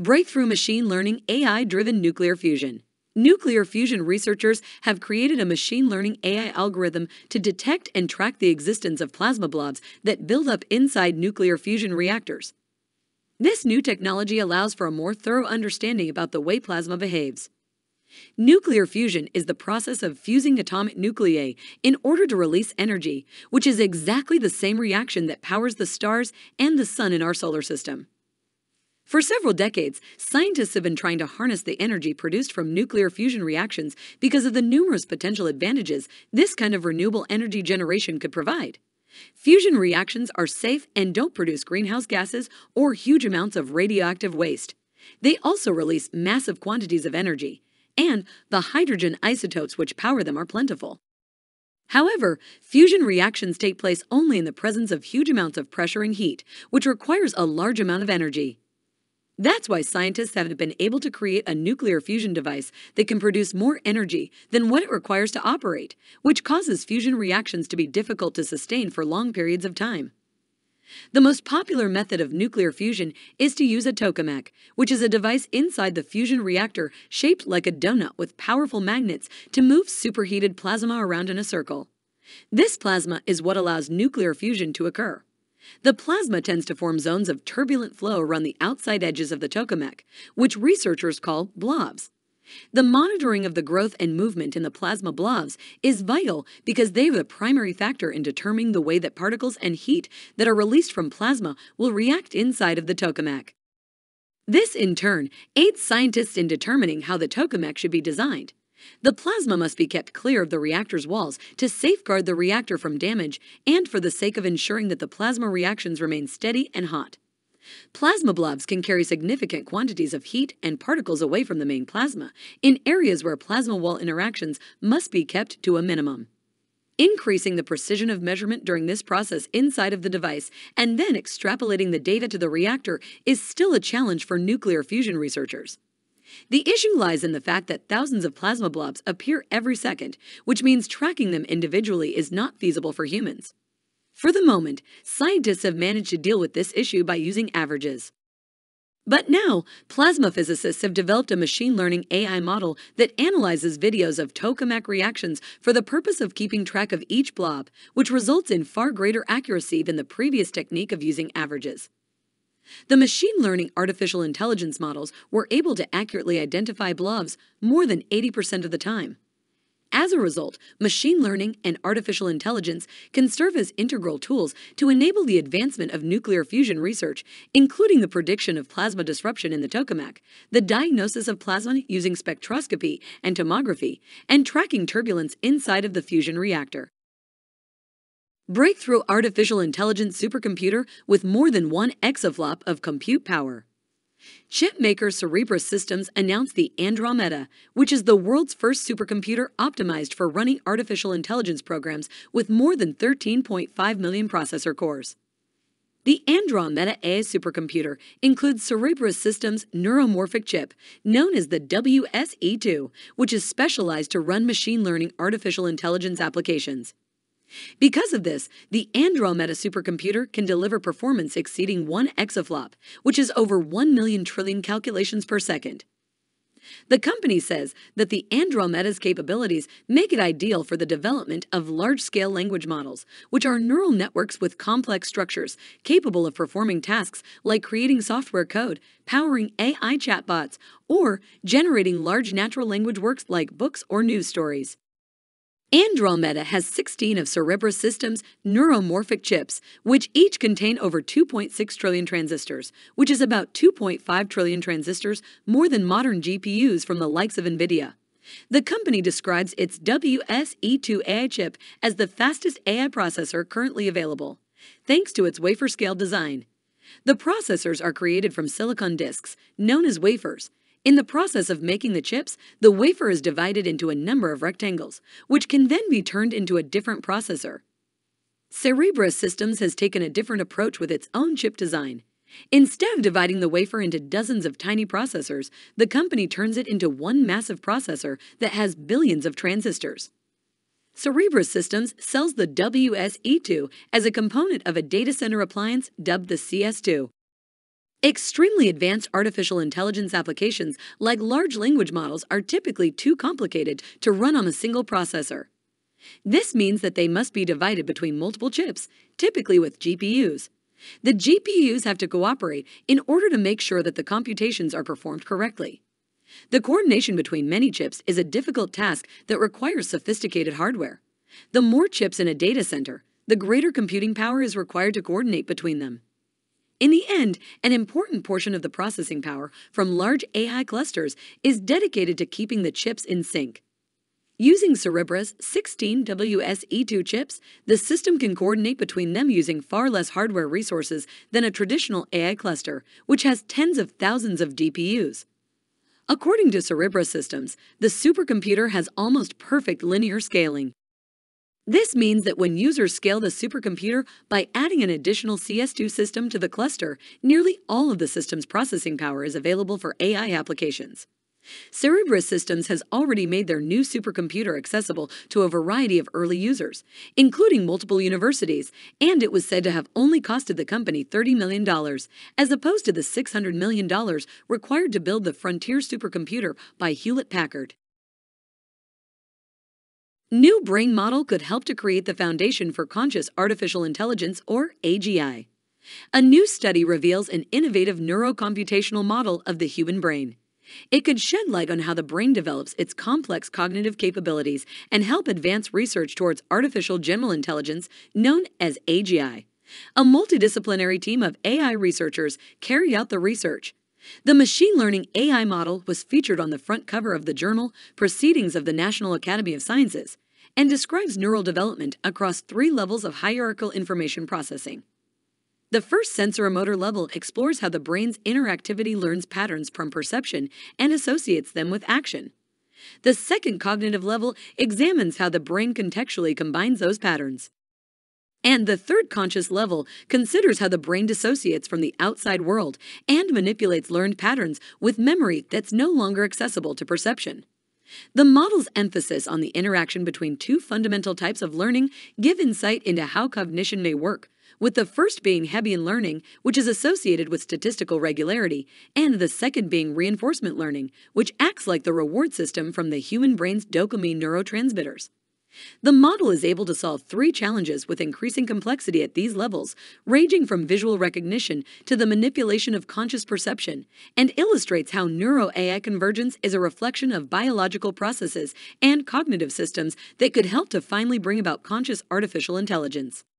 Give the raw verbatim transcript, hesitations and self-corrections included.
Breakthrough machine learning A I-driven nuclear fusion. Nuclear fusion researchers have created a machine learning A I algorithm to detect and track the existence of plasma blobs that build up inside nuclear fusion reactors. This new technology allows for a more thorough understanding about the way plasma behaves. Nuclear fusion is the process of fusing atomic nuclei in order to release energy, which is exactly the same reaction that powers the stars and the sun in our solar system. For several decades, scientists have been trying to harness the energy produced from nuclear fusion reactions because of the numerous potential advantages this kind of renewable energy generation could provide. Fusion reactions are safe and don't produce greenhouse gases or huge amounts of radioactive waste. They also release massive quantities of energy, and the hydrogen isotopes which power them are plentiful. However, fusion reactions take place only in the presence of huge amounts of pressure and heat, which requires a large amount of energy. That's why scientists have been able to create a nuclear fusion device that can produce more energy than what it requires to operate, which causes fusion reactions to be difficult to sustain for long periods of time. The most popular method of nuclear fusion is to use a tokamak, which is a device inside the fusion reactor shaped like a donut with powerful magnets to move superheated plasma around in a circle. This plasma is what allows nuclear fusion to occur. The plasma tends to form zones of turbulent flow around the outside edges of the tokamak, which researchers call blobs. The monitoring of the growth and movement in the plasma blobs is vital because they are the primary factor in determining the way that particles and heat that are released from plasma will react inside of the tokamak. This, in turn, aids scientists in determining how the tokamak should be designed. The plasma must be kept clear of the reactor's walls to safeguard the reactor from damage and for the sake of ensuring that the plasma reactions remain steady and hot. Plasma blobs can carry significant quantities of heat and particles away from the main plasma in areas where plasma wall interactions must be kept to a minimum. Increasing the precision of measurement during this process inside of the device and then extrapolating the data to the reactor is still a challenge for nuclear fusion researchers. The issue lies in the fact that thousands of plasma blobs appear every second, which means tracking them individually is not feasible for humans. For the moment, scientists have managed to deal with this issue by using averages. But now, plasma physicists have developed a machine learning A I model that analyzes videos of tokamak reactions for the purpose of keeping track of each blob, which results in far greater accuracy than the previous technique of using averages. The machine learning artificial intelligence models were able to accurately identify blobs more than eighty percent of the time. As a result, machine learning and artificial intelligence can serve as integral tools to enable the advancement of nuclear fusion research, including the prediction of plasma disruption in the tokamak, the diagnosis of plasma using spectroscopy and tomography, and tracking turbulence inside of the fusion reactor. Breakthrough artificial intelligence supercomputer with more than one exaflop of compute power. Chip maker Cerebras Systems announced the Andromeda, which is the world's first supercomputer optimized for running artificial intelligence programs with more than thirteen point five million processor cores. The Andromeda A I supercomputer includes Cerebras Systems' neuromorphic chip, known as the W S E two, which is specialized to run machine learning artificial intelligence applications. Because of this, the Andromeda supercomputer can deliver performance exceeding one exaflop, which is over one million trillion calculations per second. The company says that the Andromeda's capabilities make it ideal for the development of large-scale language models, which are neural networks with complex structures capable of performing tasks like creating software code, powering A I chatbots, or generating large natural language works like books or news stories. Andromeda has sixteen of Cerebras Systems' neuromorphic chips, which each contain over two point six trillion transistors, which is about two point five trillion transistors more than modern G P Us from the likes of NVIDIA. The company describes its W S E two A I chip as the fastest A I processor currently available, thanks to its wafer-scale design. The processors are created from silicon disks, known as wafers. In the process of making the chips, the wafer is divided into a number of rectangles, which can then be turned into a different processor. Cerebras Systems has taken a different approach with its own chip design. Instead of dividing the wafer into dozens of tiny processors, the company turns it into one massive processor that has billions of transistors. Cerebras Systems sells the W S E two as a component of a data center appliance dubbed the C S two. Extremely advanced artificial intelligence applications like large language models are typically too complicated to run on a single processor. This means that they must be divided between multiple chips, typically with G P Us. The G P Us have to cooperate in order to make sure that the computations are performed correctly. The coordination between many chips is a difficult task that requires sophisticated hardware. The more chips in a data center, the greater computing power is required to coordinate between them. In the end, an important portion of the processing power from large A I clusters is dedicated to keeping the chips in sync. Using Cerebras sixteen W S E two chips, the system can coordinate between them using far less hardware resources than a traditional A I cluster, which has tens of thousands of D P Us. According to Cerebras systems, the supercomputer has almost perfect linear scaling. This means that when users scale the supercomputer by adding an additional C S two system to the cluster, nearly all of the system's processing power is available for A I applications. Cerebras Systems has already made their new supercomputer accessible to a variety of early users, including multiple universities, and it was said to have only costed the company thirty million dollars, as opposed to the six hundred million dollars required to build the Frontier supercomputer by Hewlett-Packard. New brain model could help to create the foundation for conscious artificial intelligence, or A G I. A new study reveals an innovative neuro-computational model of the human brain. It could shed light on how the brain develops its complex cognitive capabilities and help advance research towards artificial general intelligence, known as A G I. A multidisciplinary team of A I researchers carried out the research. The machine learning A I model was featured on the front cover of the journal Proceedings of the National Academy of Sciences and describes neural development across three levels of hierarchical information processing. The first sensoromotor level explores how the brain's interactivity learns patterns from perception and associates them with action. The second cognitive level examines how the brain contextually combines those patterns. And the third conscious level considers how the brain dissociates from the outside world and manipulates learned patterns with memory that's no longer accessible to perception. The model's emphasis on the interaction between two fundamental types of learning give insight into how cognition may work, with the first being Hebbian learning, which is associated with statistical regularity, and the second being reinforcement learning, which acts like the reward system from the human brain's dopamine neurotransmitters. The model is able to solve three challenges with increasing complexity at these levels, ranging from visual recognition to the manipulation of conscious perception, and illustrates how neuro-A I convergence is a reflection of biological processes and cognitive systems that could help to finally bring about conscious artificial intelligence.